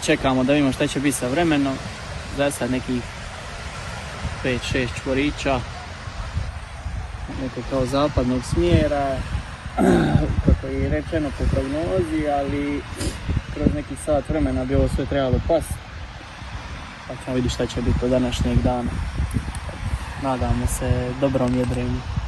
čekamo da vidimo šta će biti sa vremenom. Za sad nekih 5-6 čvorića, neko kao zapadnog smjera, kako je rečeno po prognozi, ali kroz neki sat vremena bi ovo sve trebalo pasti. Pa ćemo vidjeti šta će biti od današnjeg dana. Nadamo se dobrom jedrenju.